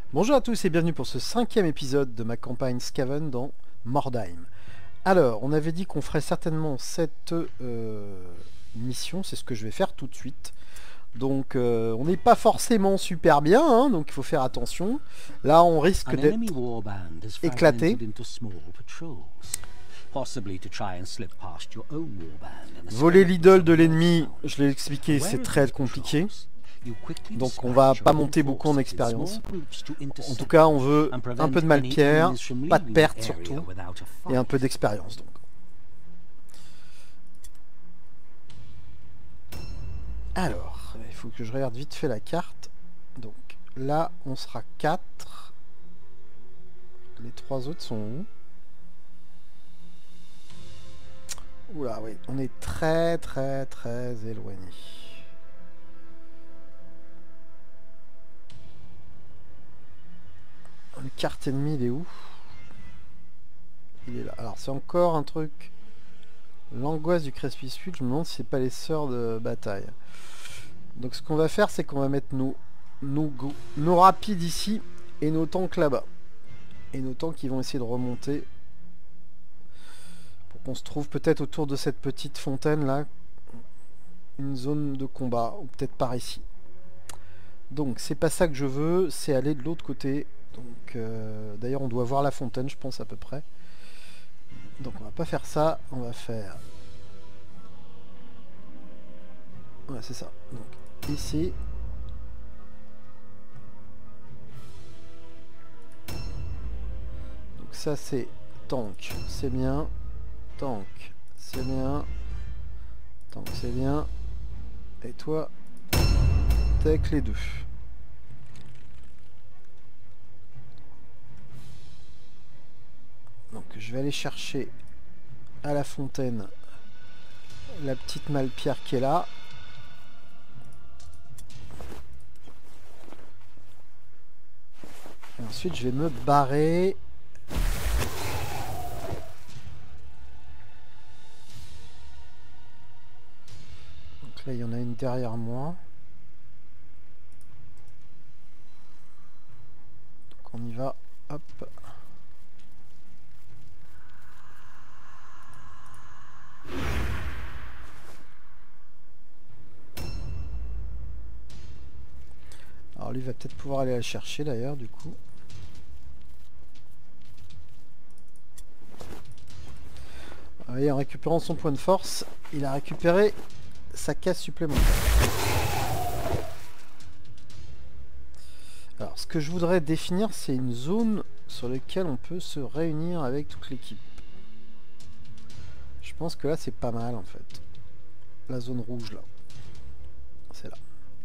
Bonjour à tous et bienvenue pour ce 5e épisode de ma campagne Skaven dans Mordheim. Alors, on avait dit qu'on ferait certainement cette mission, c'est ce que je vais faire tout de suite. Donc, on n'est pas forcément super bien, hein, donc il faut faire attention. Là, on risque d'être éclaté. Voler l'idole de l'ennemi, je l'ai expliqué, c'est très compliqué. Donc on va pas monter beaucoup en expérience. En tout cas, on veut un peu de malpierre, pas de perte surtout, et un peu d'expérience donc. Alors, il faut que je regarde vite fait la carte. Donc là, on sera 4. Les 3 autres sont où? Oula, oui, on est très éloigné. Le carte ennemi, il est où? Il est là. Alors, c'est encore un truc. L'angoisse du Crespicule, je me demande si c'est pas les sœurs de bataille. Donc, ce qu'on va faire, c'est qu'on va mettre nos rapides ici et nos tanks là-bas. Et nos tanks qui vont essayer de remonter. Pour qu'on se trouve peut-être autour de cette petite fontaine là. Une zone de combat. Ou peut-être par ici. Donc, c'est pas ça que je veux. C'est aller de l'autre côté. Donc, d'ailleurs, on doit voir la fontaine, je pense, à peu près. Donc, on va pas faire ça. On va faire... Ouais, c'est ça. Donc, ici. Donc, ça, c'est tank. C'est bien. Tank. C'est bien. Tank, c'est bien. Et toi, t'es avec les deux. Donc je vais aller chercher à la fontaine la petite malpierre qui est là. Et ensuite je vais me barrer. Donc là il y en a une derrière moi. Donc on y va. Hop. Alors lui va peut-être pouvoir aller la chercher d'ailleurs du coup. Vous voyez, en récupérant son point de force, il a récupéré sa casse supplémentaire. Alors ce que je voudrais définir, c'est une zone sur laquelle on peut se réunir avec toute l'équipe. Je pense que là c'est pas mal en fait. La zone rouge là. C'est là.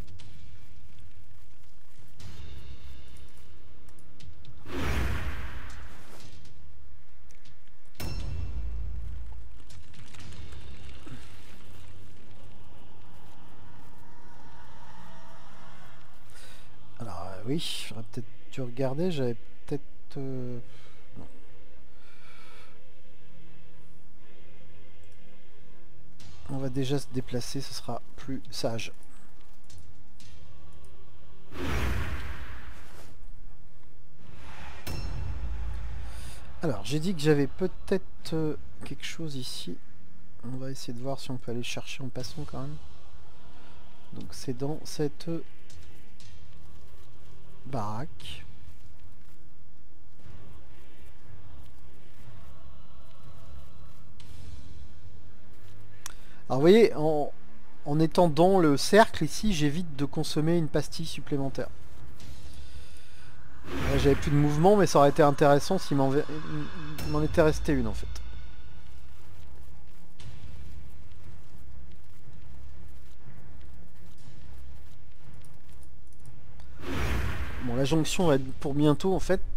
Alors oui, j'aurais peut-être dû regarder, j'avais peut-être... non. On va déjà se déplacer, ce sera plus sage. Alors, j'ai dit que j'avais peut-être quelque chose ici. On va essayer de voir si on peut aller chercher en passant quand même. Donc c'est dans cette baraque. Alors vous voyez, en étant dans le cercle ici, j'évite de consommer une pastille supplémentaire. J'avais plus de mouvement, mais ça aurait été intéressant s'il m'en était resté une en fait. Bon, la jonction va être pour bientôt en fait.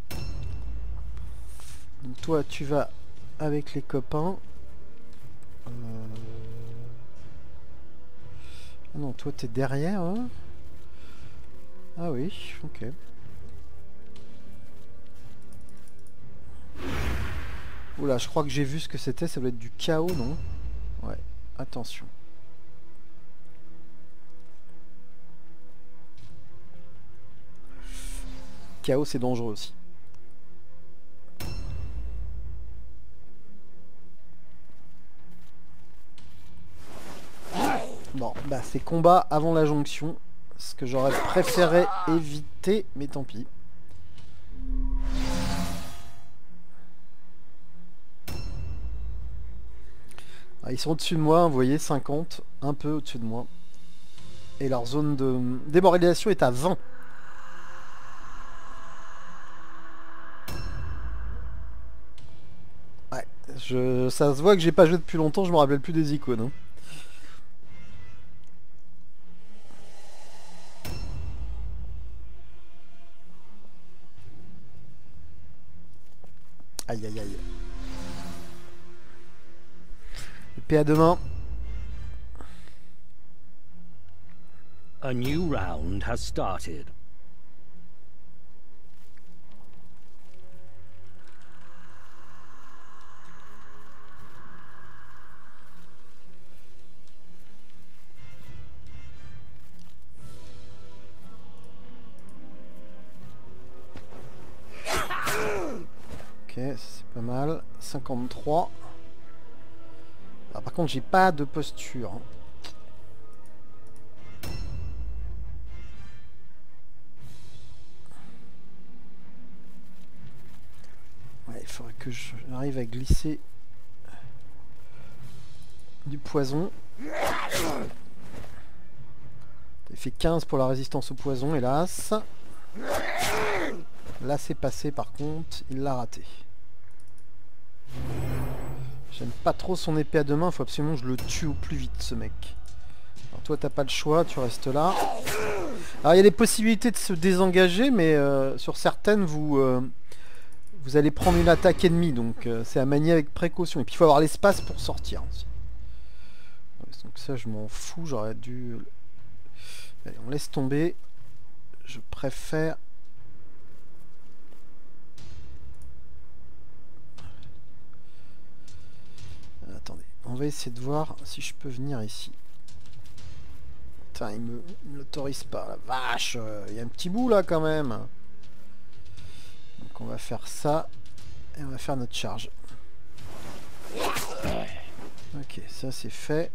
Donc toi, tu vas avec les copains. Ah non, toi t'es derrière. Hein, ah oui, ok. Oula, je crois que j'ai vu ce que c'était, ça doit être du chaos, non? Ouais, attention. chaos c'est dangereux aussi. Bon, bah c'est combat avant la jonction. Ce que j'aurais préféré éviter, mais tant pis. Ah, ils sont au-dessus de moi, vous voyez, 50, un peu au-dessus de moi. Et leur zone de démoralisation est à 20. Ouais, ça se voit que j'ai pas joué depuis longtemps, je me rappelle plus des icônes. Hein. Aïe aïe aïe. Épée à deux mains. A new round has started. Ok, c'est pas mal. 53. Alors, par contre, j'ai pas de posture. Hein. Ouais, il faudrait que j'arrive à glisser du poison. Il fait 15 pour la résistance au poison, hélas. Là, c'est passé, par contre, il l'a raté. J'aime pas trop son épée à deux mains, faut absolument que je le tue au plus vite, ce mec. Alors toi, t'as pas le choix, tu restes là. Alors, il y a des possibilités de se désengager, mais sur certaines, vous allez prendre une attaque ennemie, donc c'est à manier avec précaution. Et puis, il faut avoir l'espace pour sortir aussi. Donc ça, je m'en fous, j'aurais dû... Allez, on laisse tomber. Je préfère... Attendez, on va essayer de voir si je peux venir ici. Putain, il me l'autorise pas, la vache. Il y a un petit bout là quand même. Donc on va faire ça. Et on va faire notre charge. Ok, ça c'est fait.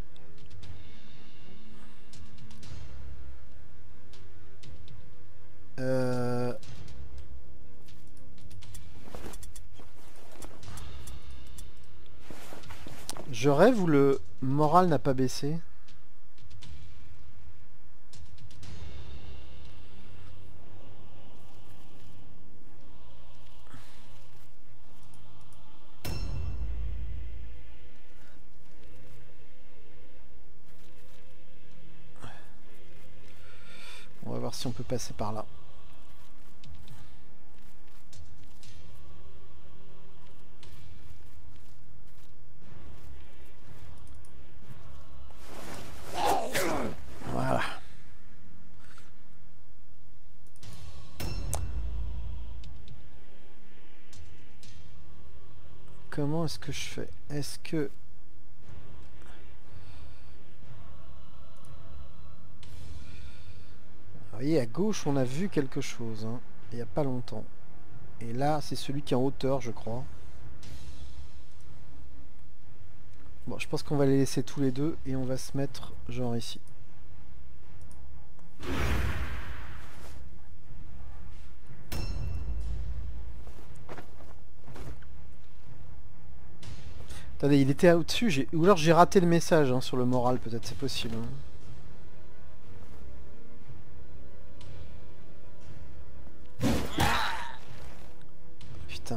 Je rêve où le moral n'a pas baissé. On va voir si on peut passer par là. Voilà. Comment est-ce que je fais? Est-ce que... Vous voyez, à gauche, on a vu quelque chose, hein, il n'y a pas longtemps. Et là, c'est celui qui est en hauteur, je crois. Bon, je pense qu'on va les laisser tous les deux et on va se mettre genre ici. Attendez, il était au-dessus, ou alors j'ai raté le message hein, sur le moral, peut-être, c'est possible. Hein. Putain.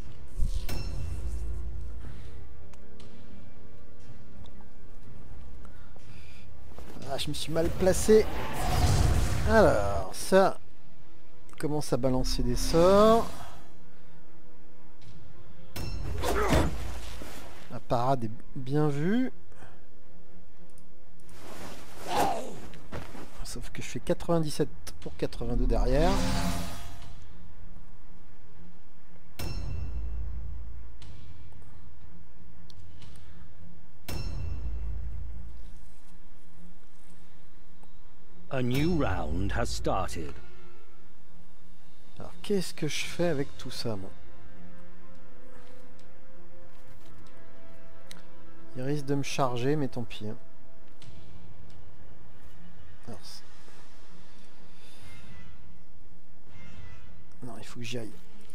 Ah, je me suis mal placé. Alors, ça... Il commence à balancer des sorts. La parade est bien vue. Sauf que je fais 97 pour 82 derrière. A new round has started. Alors qu'est-ce que je fais avec tout ça, bon. Il risque de me charger, mais tant pis. Hein. Alors, non, il faut que j'y aille.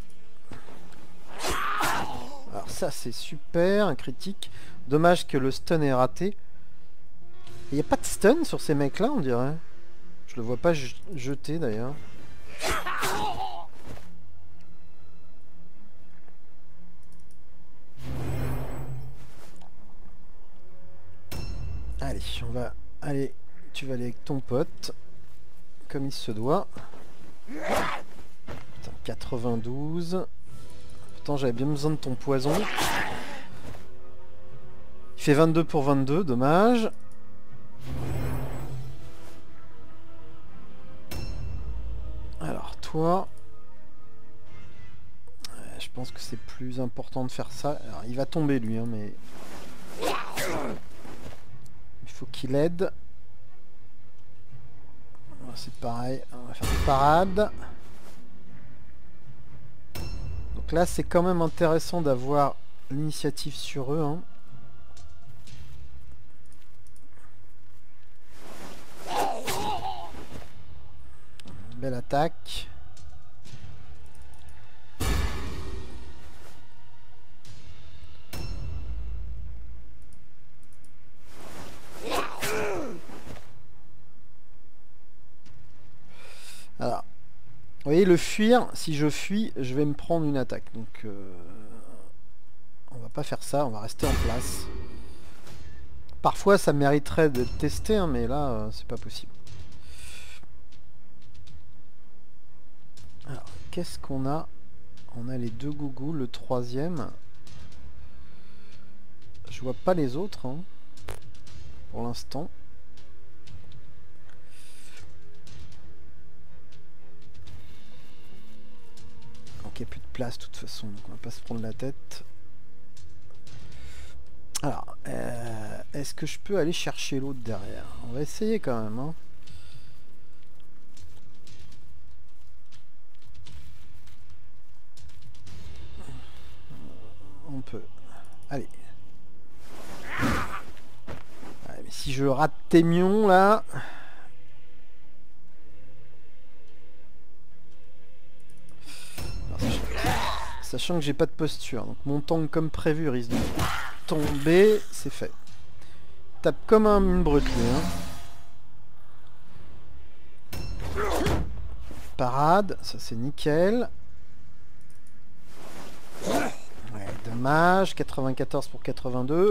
Alors ça, c'est super, un critique. Dommage que le stun est raté. Il n'y a pas de stun sur ces mecs-là, on dirait. Je le vois pas jeter, d'ailleurs. Allez, on va... Allez, tu vas aller avec ton pote. Comme il se doit. Putain, 92. Pourtant, j'avais bien besoin de ton poison. Il fait 22 pour 22, dommage. Alors, toi... je pense que c'est plus important de faire ça. Alors, il va tomber, lui, hein, mais... Il faut qu'il aide. C'est pareil, on va faire une parade. Donc là, c'est quand même intéressant d'avoir l'initiative sur eux. Hein. Belle attaque. Alors, vous voyez, le fuir, si je fuis, je vais me prendre une attaque. Donc, on va pas faire ça, on va rester en place. Parfois, ça mériterait d'être testé, hein, mais là, c'est pas possible. Alors, qu'est-ce qu'on a? On a les deux gougous, le troisième. Je vois pas les autres, hein, pour l'instant. Il n'y a plus de place de toute façon, donc on va pas se prendre la tête. Alors, est-ce que je peux aller chercher l'autre derrière? On va essayer quand même. Hein. On peut. Allez. Allez, mais si je rate Témion là... Sachant que j'ai pas de posture, donc mon tank comme prévu risque de tomber, c'est fait. Tape comme une brute lui. Hein. Parade, ça c'est nickel. Ouais, dommage, 94 pour 82.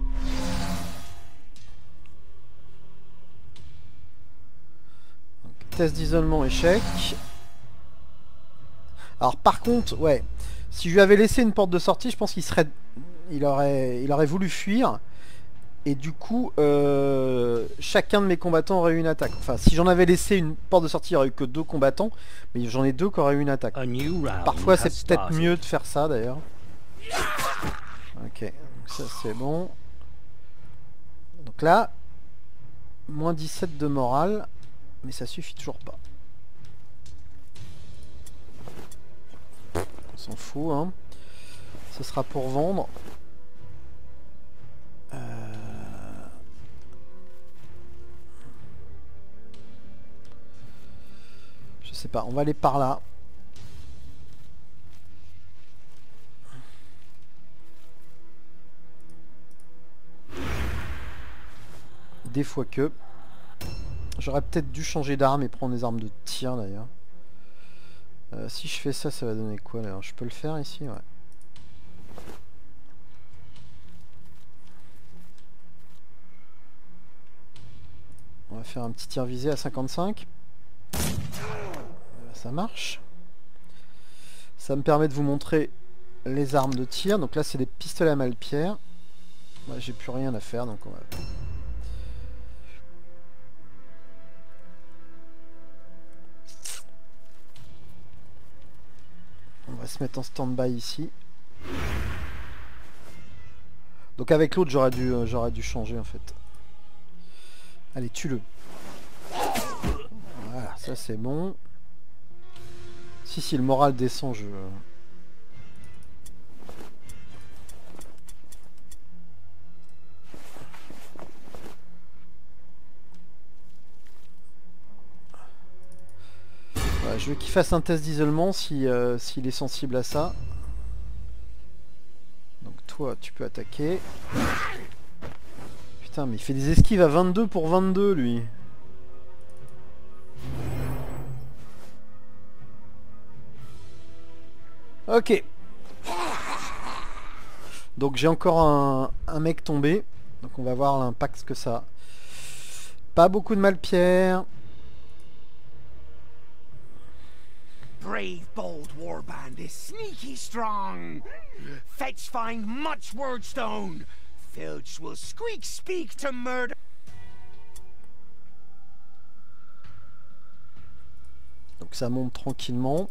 Donc, test d'isolement échec. Alors par contre, ouais. Si je lui avais laissé une porte de sortie, je pense qu'il serait, il aurait voulu fuir. Et du coup, chacun de mes combattants aurait eu une attaque. Enfin, si j'en avais laissé une porte de sortie, il n'y aurait eu que 2 combattants. Mais j'en ai 2 qui auraient eu une attaque. Parfois, c'est peut-être mieux de faire ça, d'ailleurs. Ok, donc ça c'est bon. Donc là, moins 17 de morale. Mais ça suffit toujours pas. On s'en fout, hein. Ce sera pour vendre. Je sais pas, on va aller par là. Des fois que... J'aurais peut-être dû changer d'arme et prendre des armes de tir d'ailleurs. Si je fais ça, ça va donner quoi là? Je peux le faire ici, ouais. On va faire un petit tir visé à 55. Ça marche. Ça me permet de vous montrer les armes de tir. Donc là, c'est des pistolets à Malpierre. Moi, j'ai plus rien à faire, donc on va... On va se mettre en stand-by ici. Donc avec l'autre, j'aurais dû changer en fait. Allez, tue-le. Voilà, ça c'est bon. Si le moral descend, je... Voilà, je veux qu'il fasse un test d'isolement si, s'il est sensible à ça. Donc toi, tu peux attaquer. Putain, mais il fait des esquives à 22 pour 22, lui. Ok. Donc j'ai encore un mec tombé. Donc on va voir l'impact que ça a. Pas beaucoup de mal-pierre. Brave, bold warband is sneaky strong. Fetch find much wordstone. Filch will squeak speak to murder. Donc ça monte tranquillement.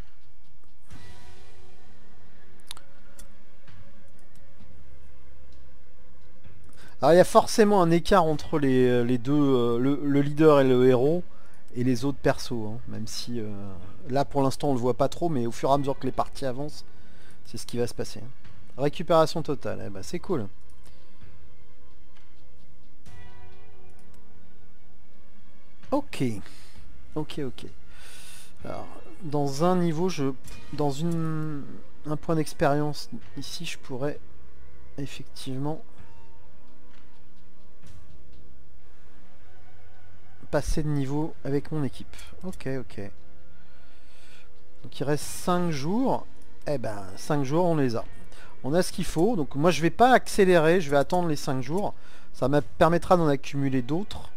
Alors il y a forcément un écart entre les deux, le leader et le héros, et les autres persos, hein, même si là pour l'instant on le voit pas trop, mais au fur et à mesure que les parties avancent, c'est ce qui va se passer. Récupération totale, eh ben, c'est cool. Ok. Alors, dans un niveau, dans un point d'expérience, ici je pourrais effectivement passer de niveau avec mon équipe. Ok. Donc il reste 5 jours. Eh ben 5 jours on les a. On a ce qu'il faut. Donc moi je vais pas accélérer, je vais attendre les 5 jours. Ça me permettra d'en accumuler d'autres.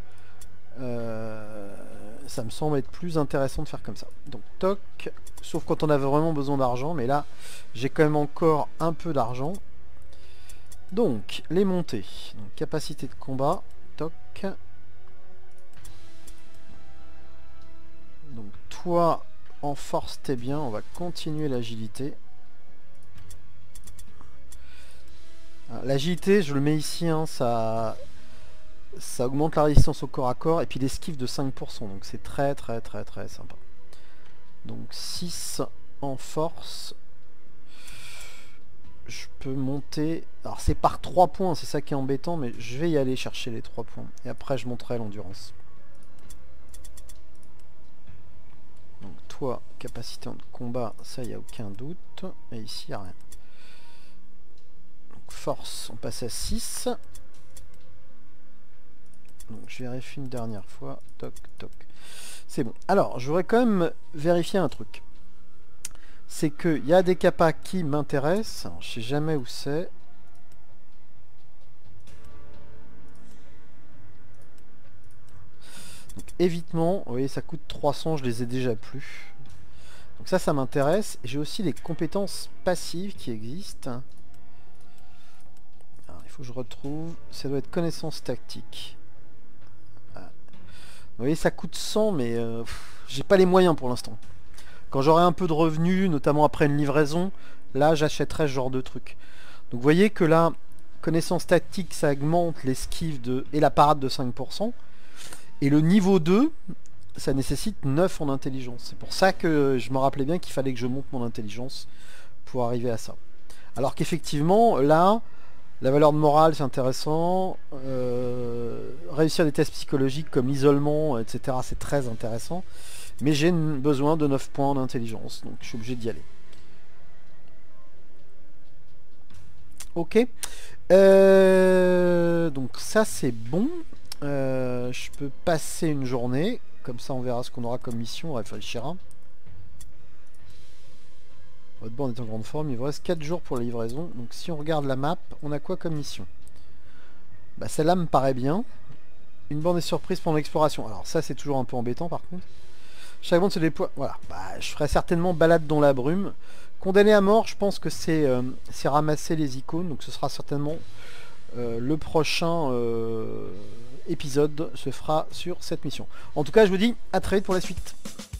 Ça me semble être plus intéressant de faire comme ça. Donc toc. Sauf quand on avait vraiment besoin d'argent. Mais là j'ai quand même encore un peu d'argent. Donc les montées. Donc, capacité de combat. Toc. Donc toi en force t'es bien, on va continuer l'agilité. L'agilité je le mets ici, hein, ça augmente la résistance au corps à corps et puis l'esquive de 5%, donc c'est très sympa. Donc 6 en force. Je peux monter, alors c'est par 3 points, c'est ça qui est embêtant, mais je vais y aller chercher les 3 points et après je monterai l'endurance. Donc toi, capacité de combat, ça y a aucun doute. Et ici, il n'y a rien. Donc force, on passe à 6. Donc je vérifie une dernière fois. Toc. C'est bon. Alors, je voudrais quand même vérifier un truc. C'est qu'il y a des capas qui m'intéressent. Je sais jamais où c'est. Donc évitement, vous voyez ça coûte 300, je les ai déjà plus. Donc ça m'intéresse. J'ai aussi les compétences passives qui existent. Alors, il faut que je retrouve, ça doit être connaissance tactique. Voilà. Vous voyez ça coûte 100 mais j'ai pas les moyens pour l'instant. Quand j'aurai un peu de revenus, notamment après une livraison, là j'achèterai ce genre de truc. Donc vous voyez que là, connaissance tactique ça augmente l'esquive et la parade de 5%. Et le niveau 2, ça nécessite 9 en intelligence. C'est pour ça que je me rappelais bien qu'il fallait que je monte mon intelligence pour arriver à ça. Alors qu'effectivement, là, la valeur de morale, c'est intéressant. Réussir des tests psychologiques comme l'isolement, etc., c'est très intéressant. Mais j'ai besoin de 9 points en intelligence, donc je suis obligé d'y aller. Ok. Donc ça, c'est bon. Je peux passer une journée, comme ça on verra ce qu'on aura comme mission, on réfléchira. Votre bande est en grande forme, il vous reste 4 jours pour la livraison, donc si on regarde la map, on a quoi comme mission? Bah celle-là me paraît bien. Une bande est surprise pendant l'exploration, alors ça c'est toujours un peu embêtant par contre. Chaque bande se déploie, voilà, bah, je ferai certainement balade dans la brume. Condamné à mort, je pense que c'est ramasser les icônes, donc ce sera certainement le prochain épisode se fera sur cette mission. En tout cas, je vous dis à très vite pour la suite.